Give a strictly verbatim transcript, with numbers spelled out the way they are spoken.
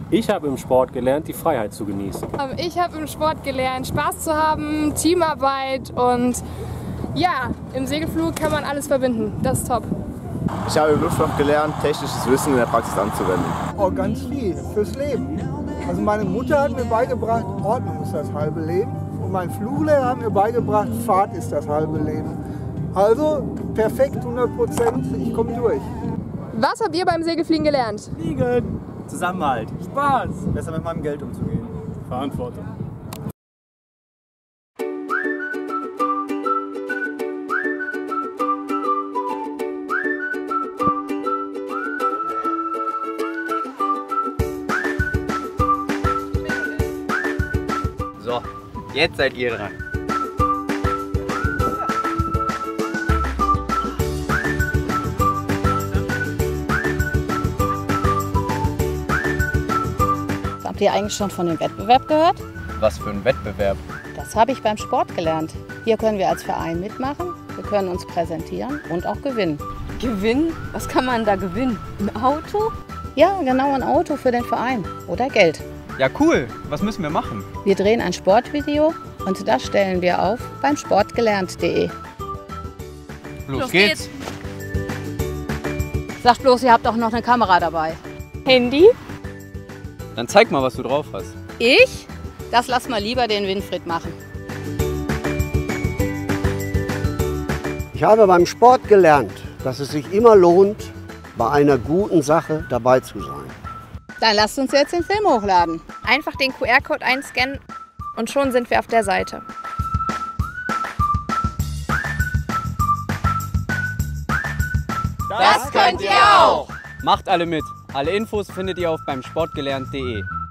Ich habe im Sport gelernt, die Freiheit zu genießen. Ich habe im Sport gelernt, Spaß zu haben, Teamarbeit und ja, im Segelflug kann man alles verbinden. Das ist top. Ich habe im Luftfahrt gelernt, technisches Wissen in der Praxis anzuwenden. Oh, ganz viel fürs Leben. Also meine Mutter hat mir beigebracht, Ordnung ist das halbe Leben. Und mein Fluglehrer hat mir beigebracht, Fahrt ist das halbe Leben. Also perfekt, hundert Prozent, ich komme durch. Was habt ihr beim Segelfliegen gelernt? Fliegen, Zusammenhalt, Spaß, besser mit meinem Geld umzugehen, Verantwortung. So, jetzt seid ihr dran. Habt ihr eigentlich schon von dem Wettbewerb gehört? Was für ein Wettbewerb? Das habe ich beim Sport gelernt. Hier können wir als Verein mitmachen, wir können uns präsentieren und auch gewinnen. Gewinnen? Was kann man da gewinnen? Ein Auto? Ja, genau, ein Auto für den Verein oder Geld. Ja, cool. Was müssen wir machen? Wir drehen ein Sportvideo und das stellen wir auf beim sportgelernt punkt de. Los, Los geht's. geht's. Sagt bloß, ihr habt auch noch eine Kamera dabei. Handy? Dann zeig mal, was du drauf hast. Ich? Das lass mal lieber den Winfried machen. Ich habe beim Sport gelernt, dass es sich immer lohnt, bei einer guten Sache dabei zu sein. Dann lasst uns jetzt den Film hochladen. Einfach den Q R-Code einscannen und schon sind wir auf der Seite. Das könnt ihr auch! Macht alle mit. Alle Infos findet ihr auf beim sportgelernt punkt de.